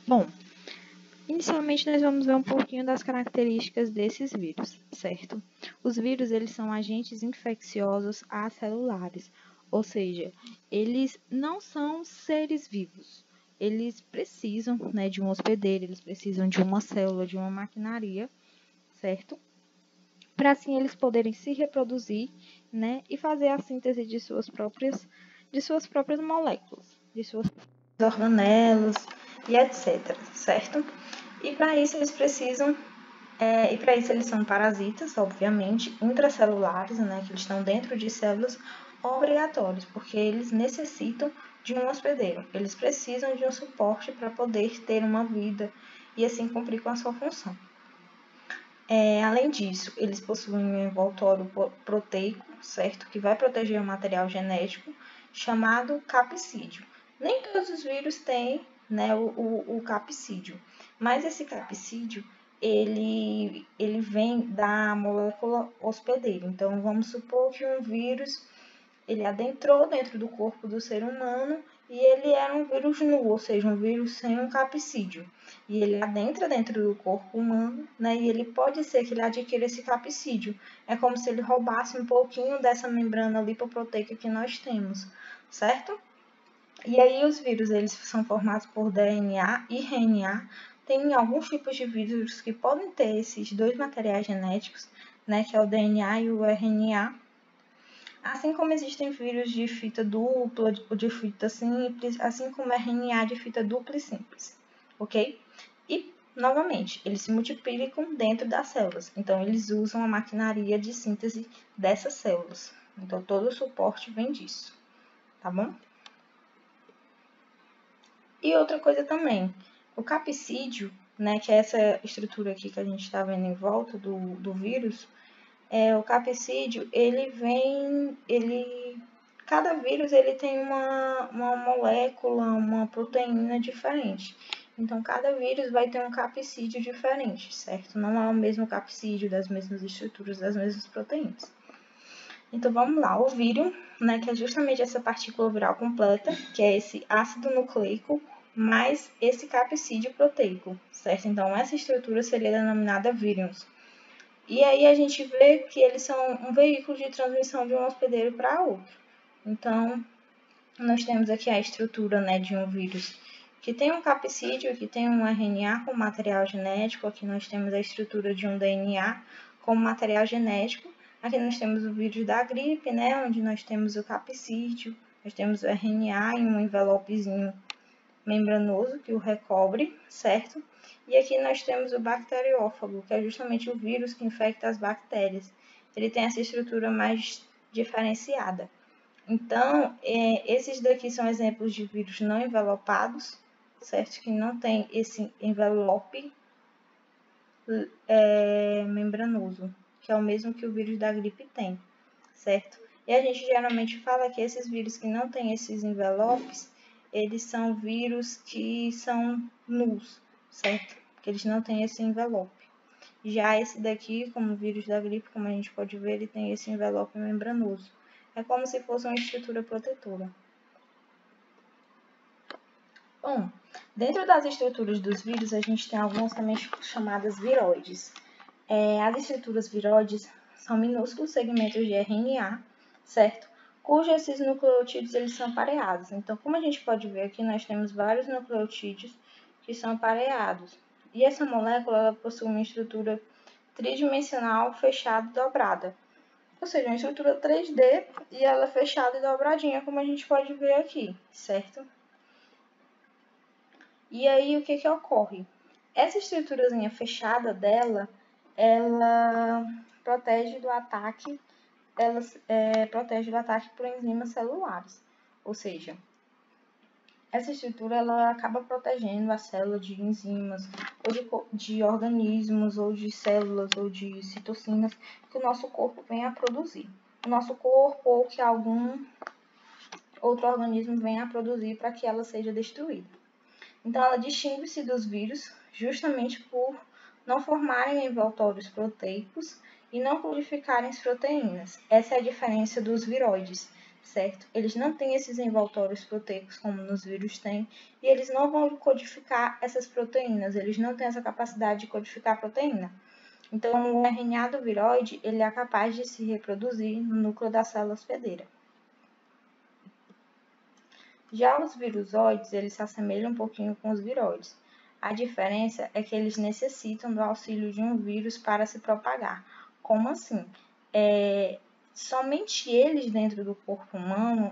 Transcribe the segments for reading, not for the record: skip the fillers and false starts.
Bom, inicialmente nós vamos ver um pouquinho das características desses vírus, certo? Os vírus, eles são agentes infecciosos acelulares, ou seja, eles não são seres vivos. Eles precisam, né, de um hospedeiro, eles precisam de uma célula, de uma maquinaria, certo? Para assim eles poderem se reproduzir, né, e fazer a síntese de suas próprias moléculas, de suas organelas e etc, certo? E para isso eles precisam, eles são parasitas, obviamente, intracelulares, né, que eles estão dentro de células obrigatórios, porque eles necessitam de um hospedeiro, eles precisam de um suporte para poder ter uma vida e assim cumprir com a sua função. Além disso, eles possuem um envoltório proteico, certo, que vai proteger o material genético, chamado capsídio. Nem todos os vírus têm, né, o capsídio, mas esse capsídio, ele vem da molécula hospedeiro. Então, vamos supor que um vírus, ele adentrou dentro do corpo do ser humano e ele era um vírus nu, ou seja, um vírus sem um capsídio. E ele adentra dentro do corpo humano, né? E ele pode ser que ele adquira esse capsídio. É como se ele roubasse um pouquinho dessa membrana lipoproteica que nós temos, certo? E aí os vírus, eles são formados por DNA e RNA. Tem alguns tipos de vírus que podem ter esses dois materiais genéticos, né? Que é o DNA e o RNA. Assim como existem vírus de fita dupla ou de fita simples, assim como RNA de fita dupla e simples, ok? E, novamente, eles se multiplicam dentro das células, então eles usam a maquinaria de síntese dessas células. Então, todo o suporte vem disso, tá bom? E outra coisa também, o capsídio, né, que é essa estrutura aqui que a gente está vendo em volta do vírus, o capsídio, cada vírus ele tem uma molécula, uma proteína diferente. Então, cada vírus vai ter um capsídio diferente, certo? Não é o mesmo capsídio, das mesmas estruturas, das mesmas proteínas. Então, vamos lá. O vírus, né, que é justamente essa partícula viral completa, que é esse ácido nucleico, mais esse capsídio proteico, certo? Então, essa estrutura seria denominada vírus. E aí a gente vê que eles são um veículo de transmissão de um hospedeiro para outro. Então, nós temos aqui a estrutura, né, de um vírus que tem um capsídio, que tem um RNA com material genético. Aqui nós temos a estrutura de um DNA com material genético. Aqui nós temos o vírus da gripe, né, onde nós temos o capsídio, nós temos o RNA em um envelopezinho membranoso que o recobre, certo? E aqui nós temos o bacteriófago, que é justamente o vírus que infecta as bactérias. Ele tem essa estrutura mais diferenciada. Então, esses daqui são exemplos de vírus não envelopados, certo? Que não tem esse envelope membranoso, que é o mesmo que o vírus da gripe tem, certo? E a gente geralmente fala que esses vírus que não têm esses envelopes, eles são vírus que são nus, certo? Porque eles não têm esse envelope. Já esse daqui, como o vírus da gripe, como a gente pode ver, ele tem esse envelope membranoso. É como se fosse uma estrutura protetora. Bom, dentro das estruturas dos vírus, a gente tem algumas também chamadas viroides. As estruturas viroides são minúsculos segmentos de RNA, certo? Cujos esses nucleotídeos eles são pareados. Então, como a gente pode ver aqui, nós temos vários nucleotídeos que são pareados. E essa molécula ela possui uma estrutura tridimensional fechada e dobrada. Ou seja, uma estrutura 3D e ela é fechada e dobradinha, como a gente pode ver aqui, certo? E aí, o que ocorre? Essa estruturazinha fechada dela, ela protege do ataque por enzimas celulares. Ou seja, essa estrutura ela acaba protegendo a célula de enzimas, ou de organismos, ou de células, ou de citocinas que o nosso corpo vem a produzir. O nosso corpo ou que algum outro organismo venha a produzir para que ela seja destruída. Então, ela distingue-se dos vírus justamente por não formarem envoltórios proteicos e não purificarem as proteínas. Essa é a diferença dos viroides, certo? Eles não têm esses envoltórios proteicos como nos vírus têm, e eles não vão codificar essas proteínas, eles não têm essa capacidade de codificar a proteína. Então, o RNA do viroide, ele é capaz de se reproduzir no núcleo da célula hospedeira. Já os virusoides, eles se assemelham um pouquinho com os viroides. A diferença é que eles necessitam do auxílio de um vírus para se propagar. Como assim? Somente eles dentro do corpo humano,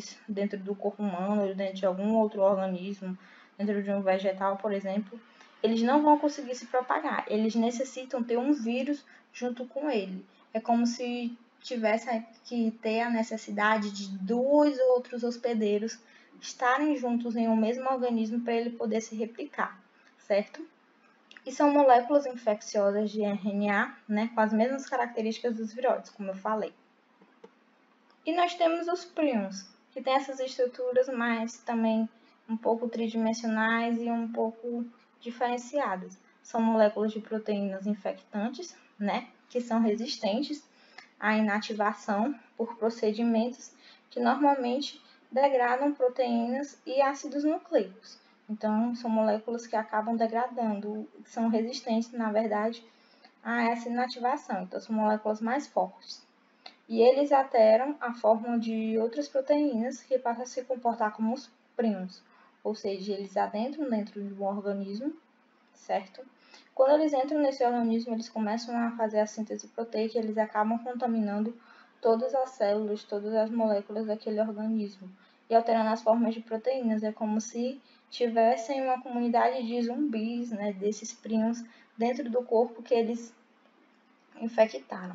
ou dentro de algum outro organismo, dentro de um vegetal, por exemplo, eles não vão conseguir se propagar. Eles necessitam ter um vírus junto com ele. É como se tivesse que ter a necessidade de 2 outros hospedeiros estarem juntos em um mesmo organismo para ele poder se replicar, certo? E são moléculas infecciosas de RNA, né, com as mesmas características dos viróides, como eu falei. E nós temos os prions, que têm essas estruturas mais também um pouco tridimensionais e um pouco diferenciadas. São moléculas de proteínas infectantes, né, que são resistentes à inativação por procedimentos que normalmente degradam proteínas e ácidos nucleicos. Então, são moléculas que acabam degradando, são resistentes, na verdade, a essa inativação. Então, são moléculas mais fortes. E eles alteram a forma de outras proteínas que passam a se comportar como os prions. Ou seja, eles adentram dentro de um organismo, certo? Quando eles entram nesse organismo, eles começam a fazer a síntese proteica e eles acabam contaminando todas as células, todas as moléculas daquele organismo e alterando as formas de proteínas. É como se tivessem uma comunidade de zumbis, né, desses prions dentro do corpo que eles infectaram.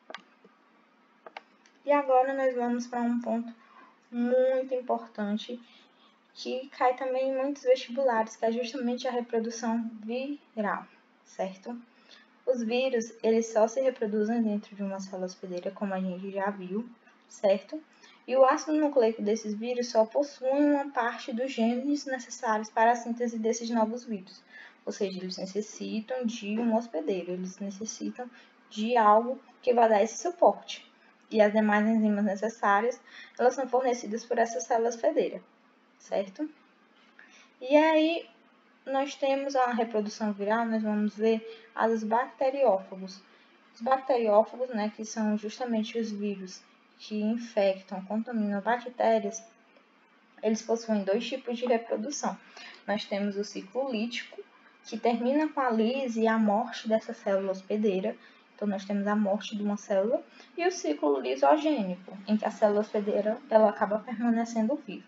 E agora nós vamos para um ponto muito importante que cai também em muitos vestibulares, que é justamente a reprodução viral, certo? Os vírus, eles só se reproduzem dentro de uma célula hospedeira, como a gente já viu, certo? E o ácido nucleico desses vírus só possui uma parte dos genes necessários para a síntese desses novos vírus. Ou seja, eles necessitam de um hospedeiro, eles necessitam de algo que vai dar esse suporte. E as demais enzimas necessárias, elas são fornecidas por essa célula hospedeira, certo? E aí, nós temos a reprodução viral, nós vamos ver a dos bacteriófagos. Os bacteriófagos, né, que são justamente os vírus que infectam, contaminam bactérias, eles possuem 2 tipos de reprodução. Nós temos o ciclo lítico, que termina com a lise e a morte dessa célula hospedeira. Então, nós temos a morte de uma célula, e o ciclo lisogênico, em que a célula hospedeira ela acaba permanecendo viva.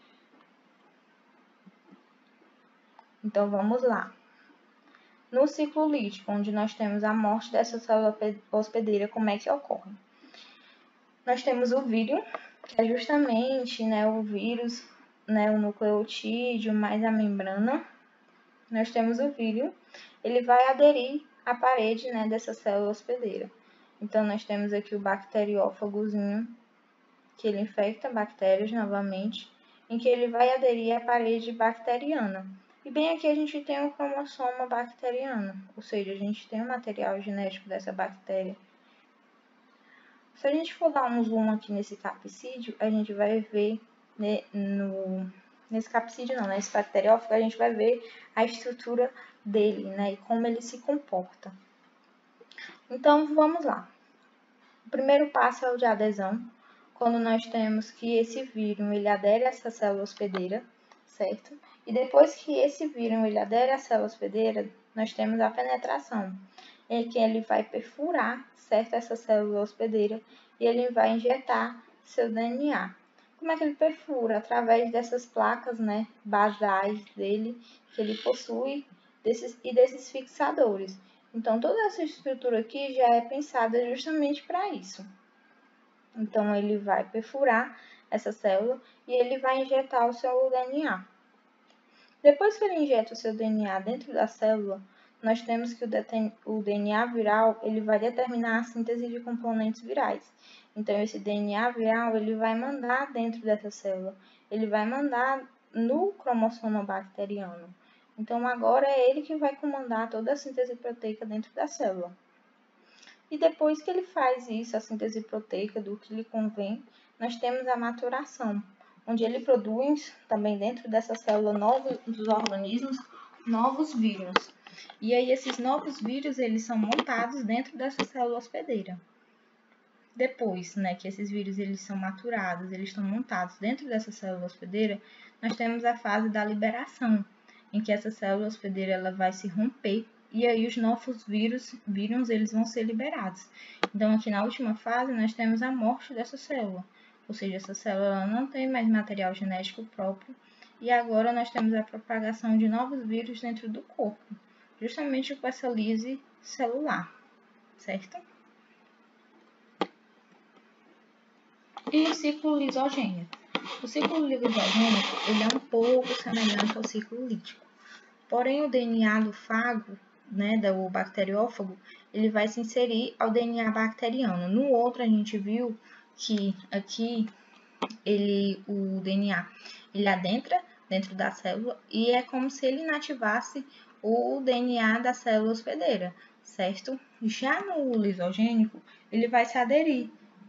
Então, vamos lá. No ciclo lítico, onde nós temos a morte dessa célula hospedeira, como é que ocorre? Nós temos o vírion, que é justamente, né, o vírus, né, o nucleotídeo mais a membrana. Nós temos o vírion, ele vai aderir à parede, né, dessa célula hospedeira. Então, nós temos aqui o bacteriófagozinho, que ele infecta bactérias novamente, em que ele vai aderir à parede bacteriana. E bem aqui a gente tem o cromossoma bacteriano, ou seja, a gente tem o material genético dessa bactéria. Se a gente for dar um zoom aqui nesse capsídeo, a gente vai ver, né, nesse capsídeo não, nesse bacteriófago, a gente vai ver a estrutura dele, né, e como ele se comporta. Então, vamos lá. O primeiro passo é o de adesão, quando nós temos que esse vírus ele adere a essa célula hospedeira, certo? E depois que esse vírus ele adere à célula hospedeira, nós temos a penetração, em que ele vai perfurar, certo, essa célula hospedeira e ele vai injetar seu DNA. Como é que ele perfura? Através dessas placas, né, basais dele, que ele possui, desses fixadores. Então, toda essa estrutura aqui já é pensada justamente para isso. Então, ele vai perfurar essa célula e ele vai injetar o seu DNA. Depois que ele injeta o seu DNA dentro da célula, nós temos que o DNA viral ele vai determinar a síntese de componentes virais. Então, esse DNA viral ele vai mandar dentro dessa célula, ele vai mandar no cromossoma bacteriano. Então, agora é ele que vai comandar toda a síntese proteica dentro da célula. E depois que ele faz isso, a síntese proteica do que lhe convém, nós temos a maturação, onde ele produz também dentro dessa célula dos organismos novos vírus. E aí esses novos vírus, eles são montados dentro dessa célula hospedeira. Depois, né, que esses vírus eles são maturados, eles estão montados dentro dessa célula hospedeira, nós temos a fase da liberação, em que essa célula hospedeira ela vai se romper e aí os novos vírus eles vão ser liberados. Então, aqui na última fase, nós temos a morte dessa célula, ou seja, essa célula não tem mais material genético próprio e agora nós temos a propagação de novos vírus dentro do corpo, justamente com essa lise celular, certo? E o ciclo lisogênico. O ciclo lisogênico ele é um pouco semelhante ao ciclo lítico. Porém, o DNA do fago, né, do bacteriófago, ele vai se inserir ao DNA bacteriano. No outro, a gente viu que aqui o DNA ele adentra dentro da célula e é como se ele inativasse o DNA da célula hospedeira, certo? Já no lisogênico, ele vai se aderir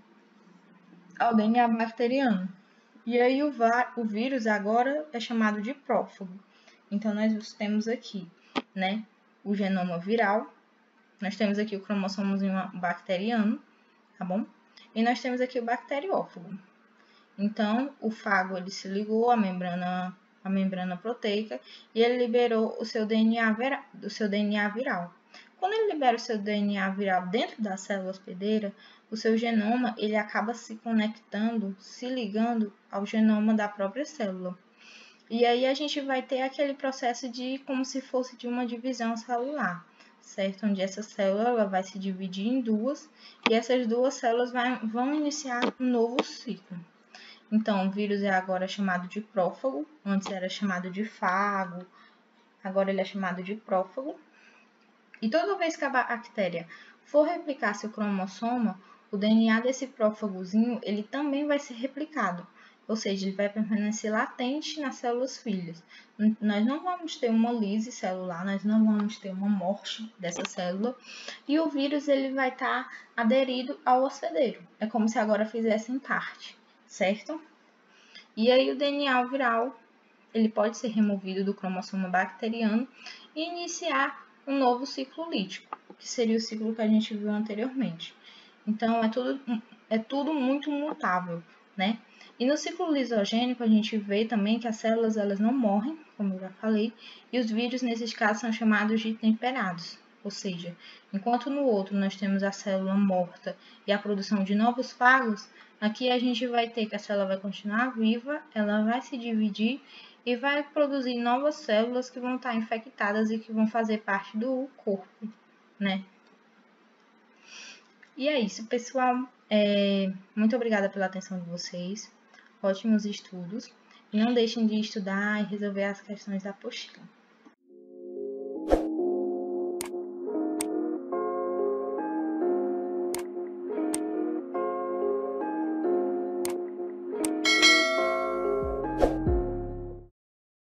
ao DNA bacteriano. E aí o vírus agora é chamado de prófago. Então, nós temos aqui, né, o genoma viral, nós temos aqui o cromossomozinho bacteriano, tá bom? E nós temos aqui o bacteriófago. Então, o fago, ele se ligou à membrana proteica e ele liberou o seu DNA viral. Quando ele libera o seu DNA viral dentro da célula hospedeira, o seu genoma ele acaba se conectando, se ligando ao genoma da própria célula. E aí a gente vai ter aquele processo de como se fosse de uma divisão celular, certo? Onde essa célula vai se dividir em duas e essas duas células vão iniciar um novo ciclo. Então, o vírus é agora chamado de prófago, antes era chamado de fago, agora ele é chamado de prófago. E toda vez que a bactéria for replicar seu cromossoma, o DNA desse prófagozinho, ele também vai ser replicado. Ou seja, ele vai permanecer latente nas células filhas. Nós não vamos ter uma lise celular, nós não vamos ter uma morte dessa célula. E o vírus ele vai estar aderido ao hospedeiro. É como se agora fizessem parte, certo? E aí o DNA viral, ele pode ser removido do cromossoma bacteriano e iniciar um novo ciclo lítico, que seria o ciclo que a gente viu anteriormente. Então, é tudo muito mutável, né? E no ciclo lisogênico, a gente vê também que as células elas não morrem, como eu já falei, e os vírus, nesses casos, são chamados de temperados. Ou seja, enquanto no outro nós temos a célula morta e a produção de novos fagos, aqui a gente vai ter que a célula vai continuar viva, ela vai se dividir e vai produzir novas células que vão estar infectadas e que vão fazer parte do corpo, né? E é isso, pessoal. Muito obrigada pela atenção de vocês. Ótimos estudos. E não deixem de estudar e resolver as questões da apostila.